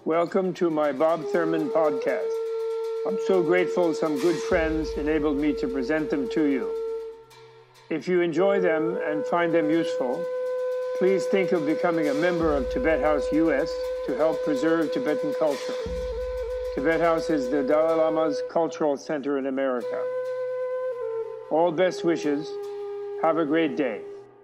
Welcome to my Bob Thurman podcast. I'm so grateful some good friends enabled me to present them to you. If you enjoy them and find them useful, please think of becoming a member of Tibet House US to help preserve Tibetan culture. Tibet House is the Dalai Lama's cultural center in America. All best wishes. Have a great day.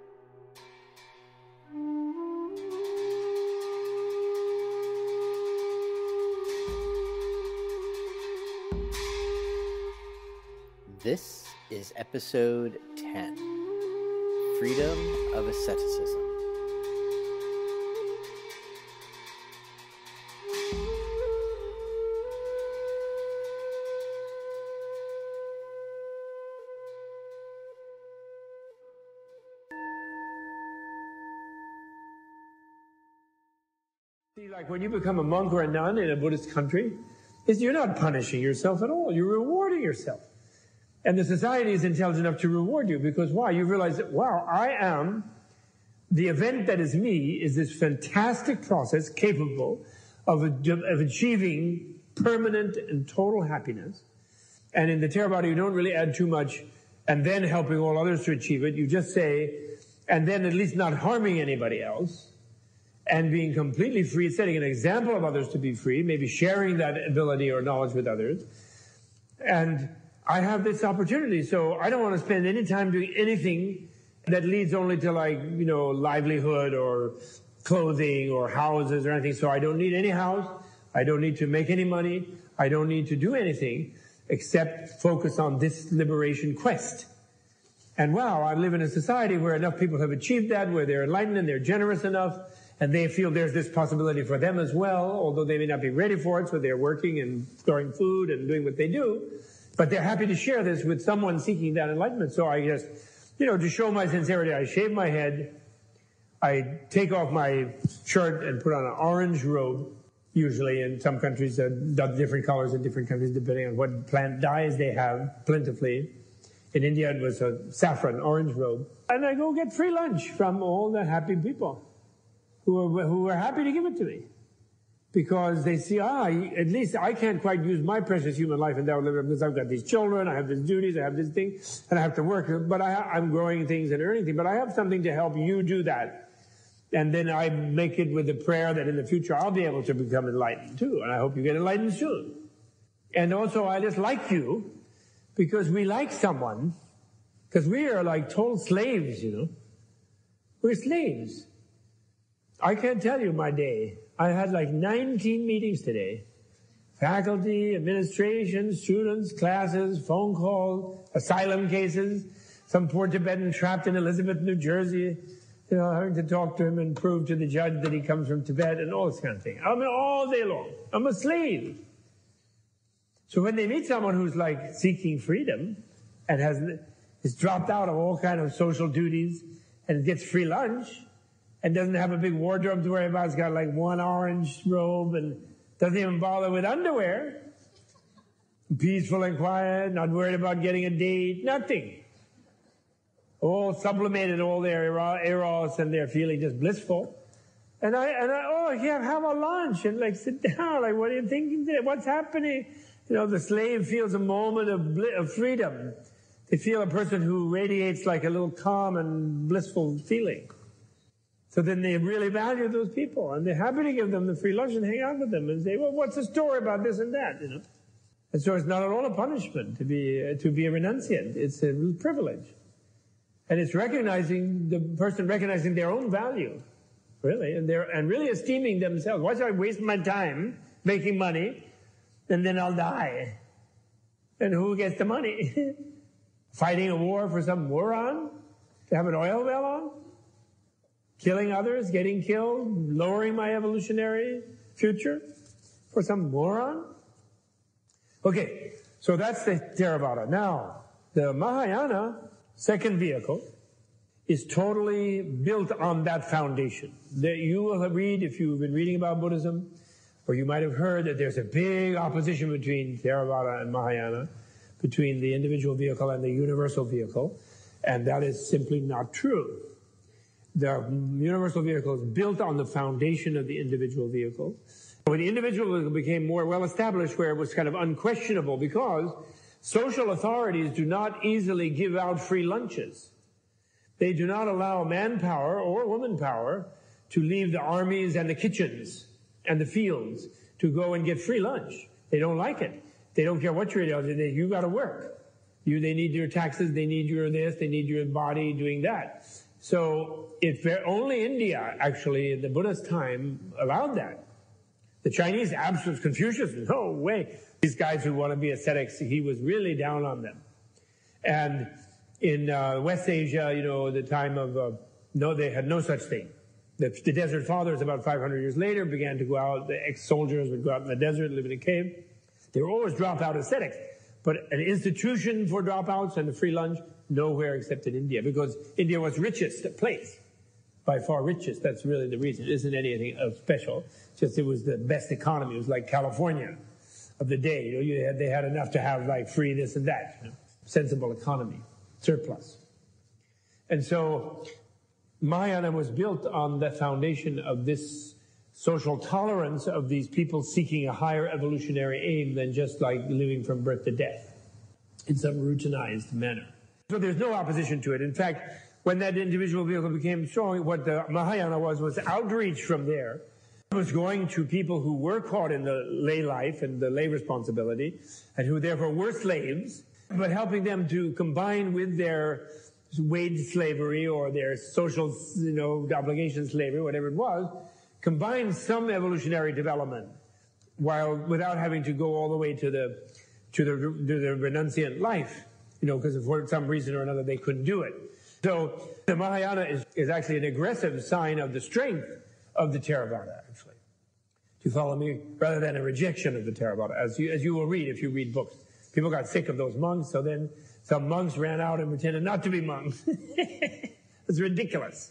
This is episode 10, Freedom of Asceticism. See, like when you become a monk or a nun in a Buddhist country, you're not punishing yourself at all. You're rewarding yourself. And the society is intelligent enough to reward you because why? You realize that, wow, the event that is me is this fantastic process capable of achieving permanent and total happiness. And in the Theravada, you don't really add too much and then helping all others to achieve it. You just say, and then at least not harming anybody else and being completely free, setting an example of others to be free, maybe sharing that ability or knowledge with others. And I have this opportunity, so I don't want to spend any time doing anything that leads only to livelihood or clothing or houses or anything. So I don't need any house. I don't need to make any money. I don't need to do anything except focus on this liberation quest. And wow, I live in a society where enough people have achieved that, where they're enlightened and they're generous enough, and they feel there's this possibility for them as well, although they may not be ready for it, so they're working and storing food and doing what they do. But they're happy to share this with someone seeking that enlightenment. So I just, to show my sincerity, I shave my head, I take off my shirt and put on an orange robe, usually in some countries, different colors in different countries, depending on what plant dyes they have plentifully. In India, it was a saffron orange robe. And I go get free lunch from all the happy people who are happy to give it to me. Because they see, at least I can't quite use my precious human life in that living because I've got these children, I have these duties, I have this thing, and I have to work. But I'm growing things and earning things. But I have something to help you do that. And then I make it with the prayer that in the future I'll be able to become enlightened too. And I hope you get enlightened soon. And also I just like you because we like someone, because we are like total slaves, We're slaves. I can't tell you my day. I had 19 meetings today. Faculty, administration, students, classes, phone calls, asylum cases, some poor Tibetan trapped in Elizabeth, New Jersey, having to talk to him and prove to the judge that he comes from Tibet and all this kind of thing. I mean, all day long. I'm a slave. So when they meet someone who's seeking freedom and is dropped out of all kind of social duties and gets free lunch, and doesn't have a big wardrobe to worry about. It's got one orange robe and doesn't even bother with underwear. Peaceful and quiet, not worried about getting a date, nothing. All sublimated, all their eros, and they're feeling just blissful. And have a lunch and sit down. What are you thinking today? What's happening? The slave feels a moment of freedom. They feel a person who radiates a little calm and blissful feeling. So then they really value those people, and they're happy to give them the free lunch and hang out with them and say, well, what's the story about this and that, And so it's not at all a punishment to be a renunciant. It's a privilege. And it's the person recognizing their own value, really, and really esteeming themselves. Why should I waste my time making money, and then I'll die? And who gets the money? Fighting a war for some moron to have an oil well on? Killing others, getting killed, lowering my evolutionary future for some moron? Okay, so that's the Theravada. Now, the Mahayana, second vehicle, is totally built on that foundation. You will read, if you've been reading about Buddhism, or you might have heard that there's a big opposition between Theravada and Mahayana, between the individual vehicle and the universal vehicle, and that is simply not true. The universal vehicle is built on the foundation of the individual vehicle, When the individual became more well-established, where it was kind of unquestionable, because social authorities do not easily give out free lunches. They do not allow manpower or woman power to leave the armies and the kitchens and the fields to go and get free lunch. They don't like it. They don't care what you're doing. You got to work. They need your taxes. They need your this. They need your body doing that. So only India, actually, in the Buddha's time, allowed that. The Chinese, absolute Confucius, no way. These guys who want to be ascetics, he was really down on them. And in West Asia, the time of, they had no such thing. The Desert Fathers, about 500 years later, began to go out. The ex-soldiers would go out in the desert, live in a cave. They were always dropout ascetics. But an institution for dropouts and a free lunch, nowhere except in India, because India was richest place. By far richest. That's really the reason. It isn't anything special. Just it was the best economy. It was like California of the day. They had enough to have like free this and that. Sensible economy. Surplus. And so Mahayana was built on the foundation of this social tolerance of these people seeking a higher evolutionary aim than just like living from birth to death in some routinized manner. So there's no opposition to it. In fact, when that individual vehicle became strong, what the Mahayana was outreach from there. It was going to people who were caught in the lay life and the lay responsibility, and who therefore were slaves, but helping them to combine with their wage slavery or their social, obligation slavery, whatever it was, combine some evolutionary development, without having to go all the way to the renunciant life, because for some reason or another they couldn't do it. So the Mahayana is actually an aggressive sign of the strength of the Theravada, actually. Do you follow me? Rather than a rejection of the Theravada, as you will read if you read books. People got sick of those monks, so then some monks ran out and pretended not to be monks. It's ridiculous.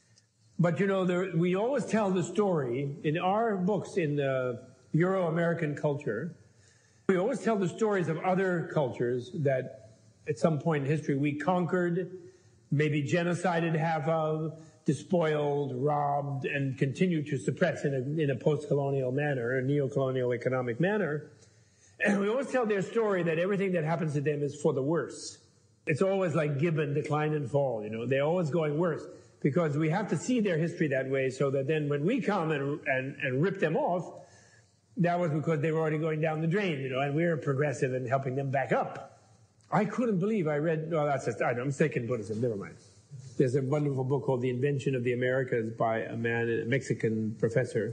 But we always tell the story in our books in the Euro-American culture. We always tell the stories of other cultures that at some point in history we conquered, maybe genocided half of, despoiled, robbed, and continue to suppress in a post-colonial manner, a neo-colonial economic manner. And we always tell their story that everything that happens to them is for the worse. It's always like Gibbon, decline and fall, They're always going worse, because we have to see their history that way, so that then when we come and rip them off, that was because they were already going down the drain, and we're progressive and helping them back up. I couldn't believe I read, I'm mistaken Buddhism, never mind. There's a wonderful book called The Invention of the Americas by a Mexican professor,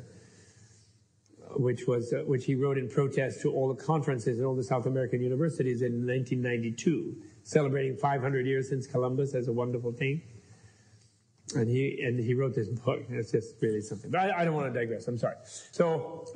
which he wrote in protest to all the conferences in all the South American universities in 1992, celebrating 500 years since Columbus as a wonderful thing. And he wrote this book. It's just really something. But I don't want to digress. I'm sorry. So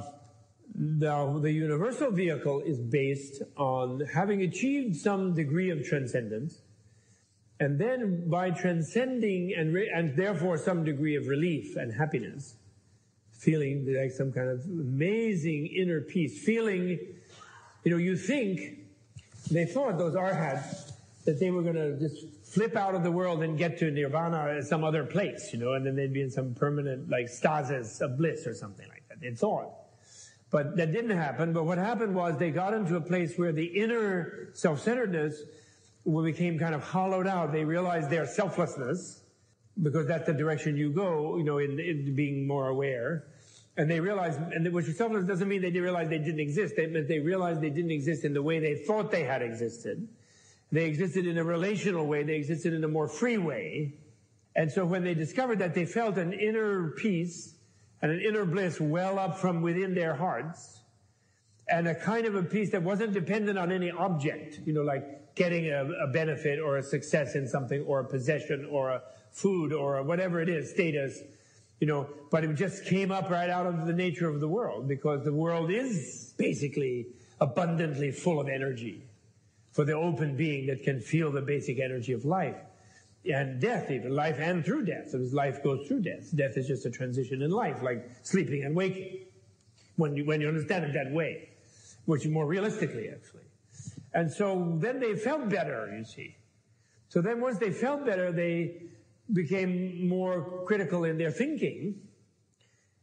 the universal vehicle is based on having achieved some degree of transcendence, and then by transcending and therefore some degree of relief and happiness, feeling like some kind of amazing inner peace, feeling, you think, they thought, those arhats, that they were going to just flip out of the world and get to Nirvana at some other place, and then they'd be in some permanent, like, stasis of bliss or something like that. They thought. But that didn't happen. But what happened was they got into a place where the inner self-centeredness became kind of hollowed out. They realized their selflessness, because that's the direction you go, in being more aware. And they realized, and which selfless doesn't mean they realized they didn't exist. It meant they realized they didn't exist in the way they thought they had existed. They existed in a relational way. They existed in a more free way. And so when they discovered that, they felt an inner peace and an inner bliss well up from within their hearts, and a kind of a peace that wasn't dependent on any object, like getting a benefit or a success in something, or a possession or a food or whatever it is, status, but it just came up right out of the nature of the world, because the world is basically abundantly full of energy for the open being that can feel the basic energy of life and death, even life and through death. Because life goes through death. Death is just a transition in life, like sleeping and waking, when you understand it that way, which is more realistically, actually. And so then they felt better, you see. So then once they felt better, they became more critical in their thinking,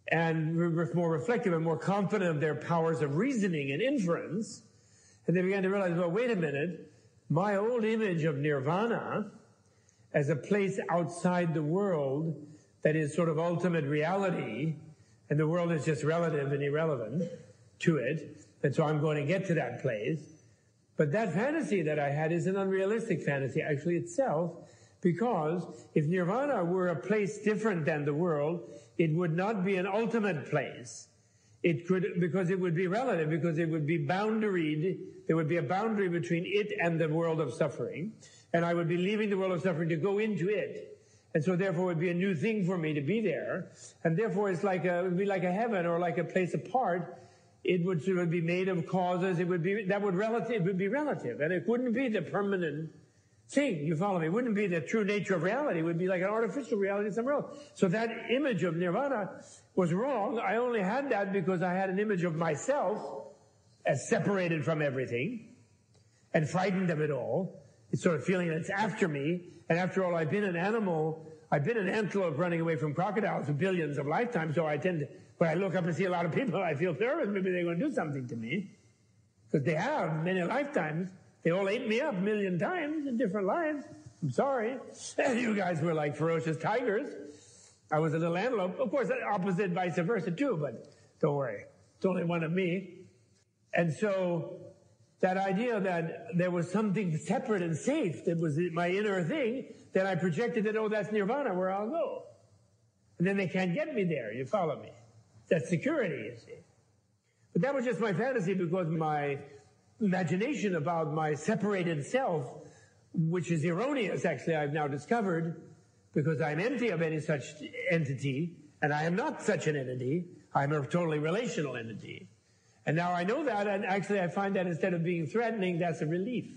and were more reflective and more confident of their powers of reasoning and inference. And they began to realize, well, wait a minute, my old image of nirvana as a place outside the world that is sort of ultimate reality, and the world is just relative and irrelevant to it, and so I'm going to get to that place. But that fantasy that I had is an unrealistic fantasy actually itself, because if nirvana were a place different than the world, it would not be an ultimate place. It could, because it would be relative, because it would be boundaried. There would be a boundary between it and the world of suffering. And I would be leaving the world of suffering to go into it. And so therefore it would be a new thing for me to be there. And therefore it would be like a heaven or like a place apart. It would sort of be made of causes. It would be relative. And it wouldn't be the permanent thing. You follow me? It wouldn't be the true nature of reality. It would be like an artificial reality somewhere else. So that image of nirvana was wrong. I only had that because I had an image of myself as separated from everything and frightened of it all. It's sort of feeling that it's after me. And after all, I've been an animal. I've been an antelope running away from crocodiles for billions of lifetimes. So I tend to, when I look up and see a lot of people, I feel nervous. Maybe they're going to do something to me. Because they have many lifetimes. They all ate me up a million times in different lives. I'm sorry. And you guys were like ferocious tigers. I was a little antelope. Of course, opposite, vice versa too, but don't worry. It's only one of me. And so that idea that there was something separate and safe that was my inner thing, then I projected that, oh, that's nirvana, where I'll go. And then they can't get me there. You follow me? That's security, you see. But that was just my fantasy because my imagination about my separated self, which is erroneous, actually, I've now discovered, because I'm empty of any such entity, and I am not such an entity. I'm a totally relational entity. And now I know that, and actually I find that instead of being threatening, that's a relief.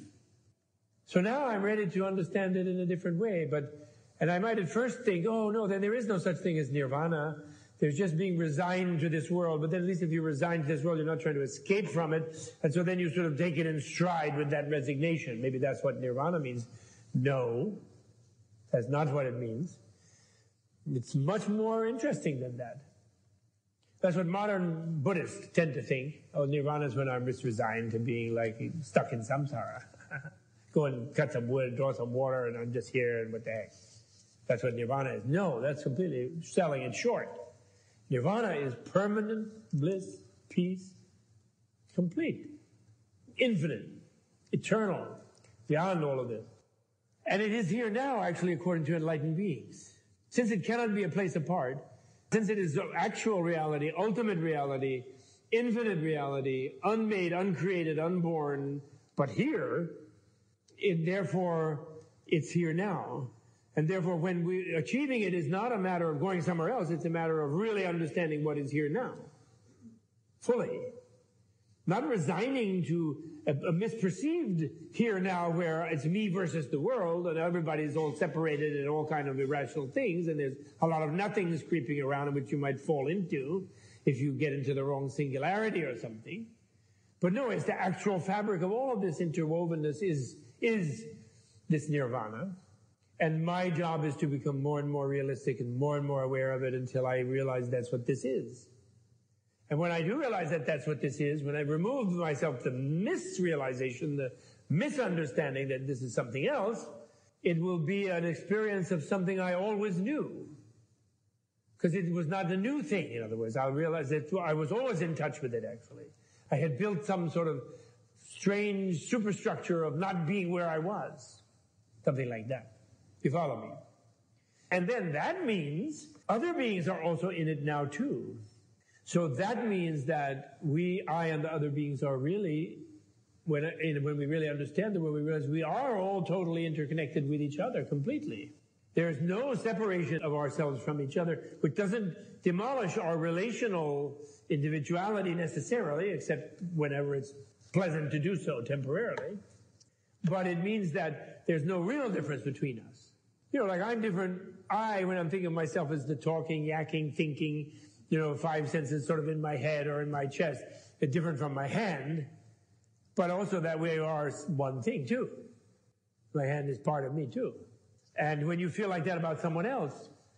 So now I'm ready to understand it in a different way, and I might at first think, oh no, then there is no such thing as nirvana. There's just being resigned to this world. But then at least if you're resigned to this world, you're not trying to escape from it. And so then you sort of take it in stride with that resignation. Maybe that's what nirvana means. No, that's not what it means. It's much more interesting than that. That's what modern Buddhists tend to think. Oh, nirvana is when I'm just resigned to being like stuck in samsara. Go and cut some wood, draw some water, and I'm just here, and what the heck. That's what nirvana is. No, that's completely selling it short. Nirvana is permanent bliss, peace, complete, infinite, eternal, beyond all of this. And it is here now, actually, according to enlightened beings. Since it cannot be a place apart, since it is actual reality, ultimate reality, infinite reality, unmade, uncreated, unborn, but here, therefore, it's here now. And therefore, when achieving it is not a matter of going somewhere else, it's a matter of really understanding what is here now. Fully. Not resigning to a misperceived here now where it's me versus the world and everybody's all separated and all kind of irrational things and there's a lot of nothings creeping around in which you might fall into if you get into the wrong singularity or something. But no, it's the actual fabric of all of this interwovenness is this nirvana. And my job is to become more and more realistic and more aware of it until I realize that's what this is. And when I do realize that that's what this is, when I remove myself the misrealization, the misunderstanding that this is something else, it will be an experience of something I always knew. Because it was not a new thing, in other words. I'll realize that I was always in touch with it, actually. I had built some sort of strange superstructure of not being where I was. Something like that. You follow me? And then that means other beings are also in it now too. So that means that I and the other beings are really, when we really understand it, when we realize we are all totally interconnected with each other completely. There is no separation of ourselves from each other, which doesn't demolish our relational individuality necessarily, except whenever it's pleasant to do so temporarily. But it means that there's no real difference between us. You know, like I'm different. When I'm thinking of myself as the talking, yakking, thinking, five senses sort of in my head or in my chest, they're different from my hand. But also that we are one thing too. My hand is part of me too. And when you feel like that about someone else,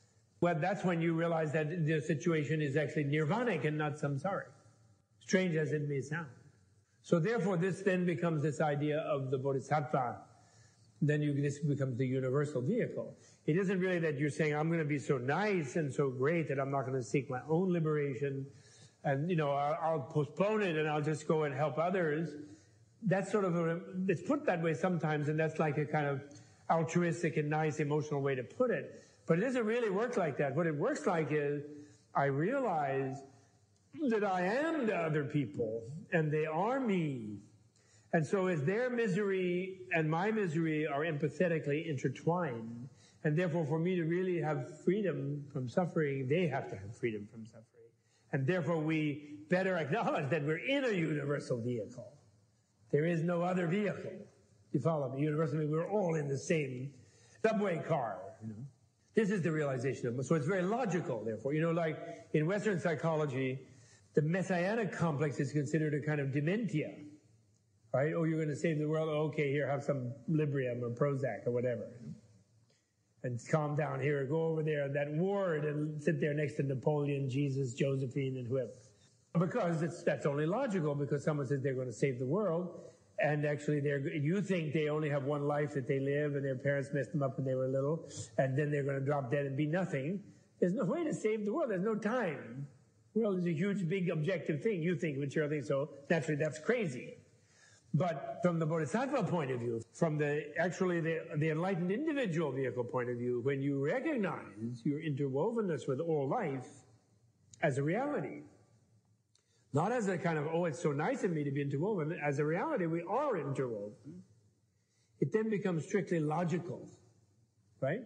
well, that's when you realize that the situation is actually nirvanic and not samsaric. Strange as it may sound. So therefore, this then becomes this idea of the Bodhisattva. Then this becomes the universal vehicle. It isn't really that you're saying, I'm going to be so nice and so great that I'm not going to seek my own liberation, and, I'll postpone it and I'll just go and help others. That's sort of it's put that way sometimes, and that's like a kind of altruistic and nice emotional way to put it. But it doesn't really work like that. What it works like is, I realize that I am the other people, and they are me. And so as their misery and my misery are empathetically intertwined, and therefore for me to really have freedom from suffering, they have to have freedom from suffering. And therefore we better acknowledge that we're in a universal vehicle. There is no other vehicle. You follow me? Universally, we're all in the same subway car, This is the realization of it. So it's very logical, therefore. Like in Western psychology, the messianic complex is considered a kind of dementia. Right? Oh, you're going to save the world? Oh, okay, here, have some Librium or Prozac or whatever. And calm down here, go over there, that ward, and sit there next to Napoleon, Jesus, Josephine, and whoever. Because that's only logical, because someone says they're going to save the world, and actually you think they only have one life that they live, and their parents messed them up when they were little, and then they're going to drop dead and be nothing. There's no way to save the world. There's no time. The world is a huge, big, objective thing. You think material things, so naturally that's crazy. But from the Bodhisattva point of view, from the enlightened individual vehicle point of view, when you recognize your interwovenness with all life as a reality, not as a kind of, oh, it's so nice of me to be interwoven, as a reality, we are interwoven. It then becomes strictly logical, right?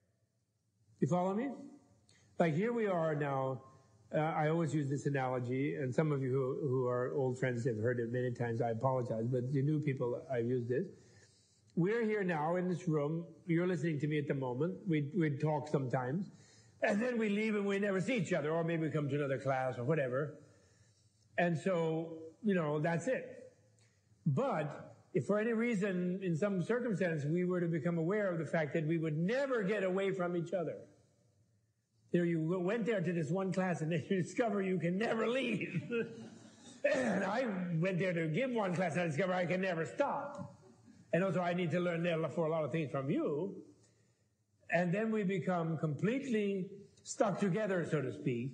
You follow me? Like here we are now. I always use this analogy, and some of you who are old friends have heard it many times. I apologize, but the new people, I've used this. We're here now in this room. You're listening to me at the moment. We'd talk sometimes. And then we leave and we never see each other, or maybe we come to another class or whatever. And so, that's it. But if for any reason, in some circumstance, we were to become aware of the fact that we would never get away from each other, you went there to this one class and then you discover you can never leave. And I went there to give one class and I discovered I can never stop. And also I need to learn for a lot of things from you. And then we become completely stuck together, so to speak,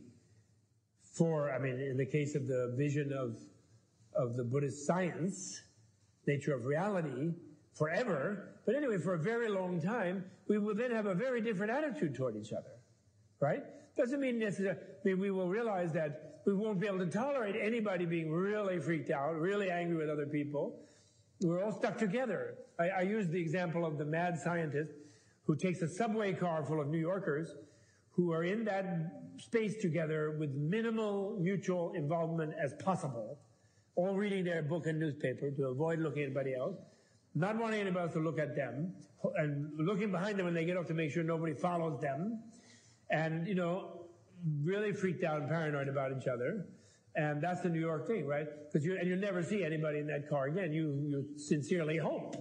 in the case of the vision of the Buddhist science, nature of reality, forever. But anyway, for a very long time, we will then have a very different attitude toward each other. Right? Doesn't mean necessarily we will realize that we won't be able to tolerate anybody being really freaked out, really angry with other people. We're all stuck together. I use the example of the mad scientist who takes a subway car full of New Yorkers who are in that space together with minimal mutual involvement as possible, all reading their book and newspaper to avoid looking at anybody else, not wanting anybody else to look at them, and looking behind them when they get off to make sure nobody follows them. And, really freaked out and paranoid about each other. And that's the New York thing, right? Because you'll never see anybody in that car again. You sincerely hope.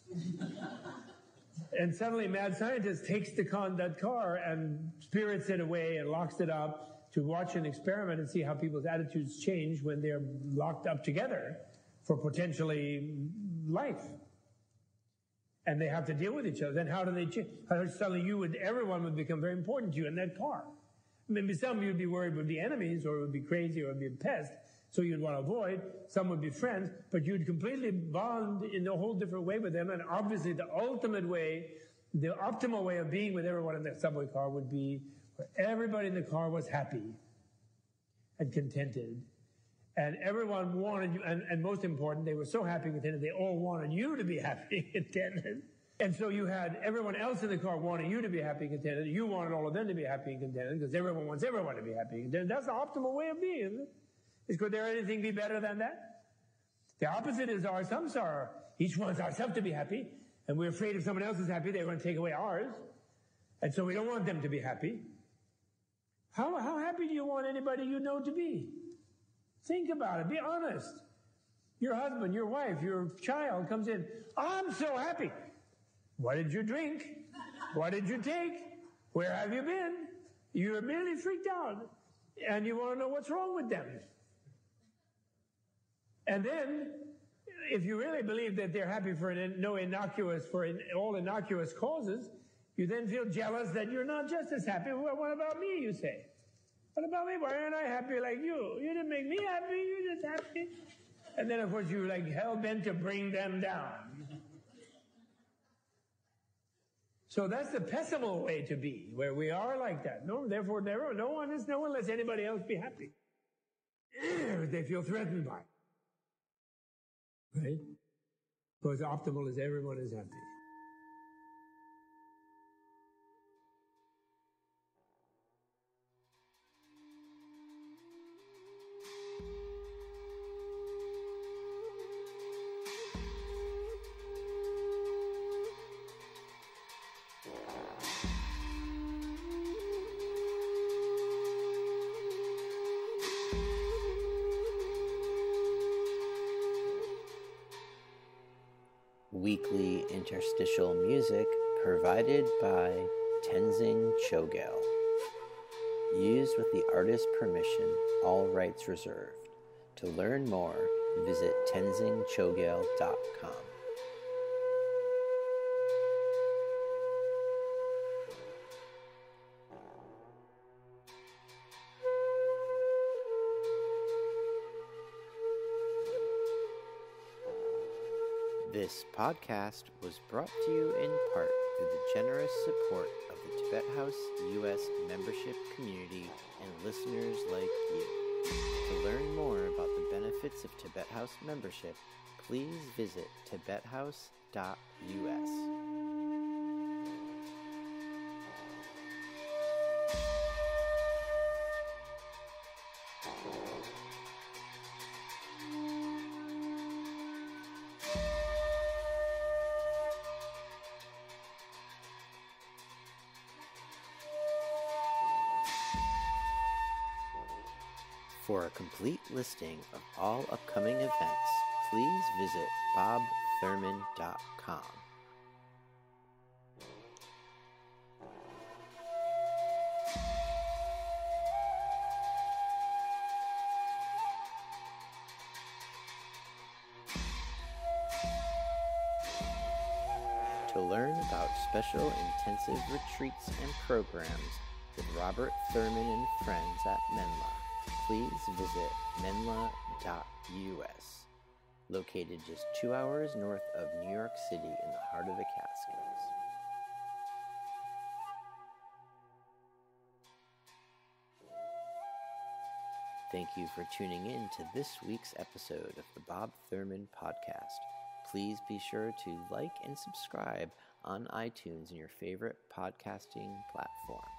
And suddenly mad scientist takes that car and spirits it away and locks it up to watch an experiment and see how people's attitudes change when they're locked up together for potentially life. And they have to deal with each other. Then how do they change? Suddenly everyone would become very important to you in that car. Maybe some you'd be worried would be enemies, or it would be crazy, or it would be a pest, so you'd want to avoid. Some would be friends, but you'd completely bond in a whole different way with them. And obviously the ultimate way, the optimal way of being with everyone in that subway car would be where everybody in the car was happy and contented. And everyone wanted you, and most important, they were so happy and contented, they all wanted you to be happy and contented. And so you had everyone else in the car wanting you to be happy and contented. You wanted all of them to be happy and contented, because everyone wants everyone to be happy and contented. That's the optimal way of being, isn't it? Could there anything be better than that? The opposite is our samsara. Each wants ourselves to be happy, and we're afraid if someone else is happy, they're going to take away ours. And so we don't want them to be happy. How happy do you want anybody you know to be? Think about it. Be honest. Your husband, your wife, your child comes in. I'm so happy. What did you drink? What did you take? Where have you been? You're merely freaked out, and you want to know what's wrong with them. And then, if you really believe that they're happy for all innocuous causes, you then feel jealous that you're not just as happy. Well, what about me, you say? What about me? Why aren't I happy like you? You didn't make me happy, you're just happy. And then, of course, you're like hell-bent to bring them down. So that's the pessimal way to be, where we are like that. No, therefore, no one lets anybody else be happy. They feel threatened by it. Right? Because optimal is everyone is happy. Weekly interstitial music provided by Tenzing Chogyal. Used with the artist's permission, all rights reserved. To learn more, visit tenzingchogyal.com. This podcast was brought to you in part through the generous support of the Tibet House U.S. membership community and listeners like you. To learn more about the benefits of Tibet House membership, please visit tibethouse.us. For a complete listing of all upcoming events, please visit bobthurman.com. To learn about special intensive retreats and programs with Robert Thurman and friends at Menla, please visit menla.us, located just 2 hours north of New York City in the heart of the Catskills. Thank you for tuning in to this week's episode of the Bob Thurman Podcast. Please be sure to like and subscribe on iTunes and your favorite podcasting platform.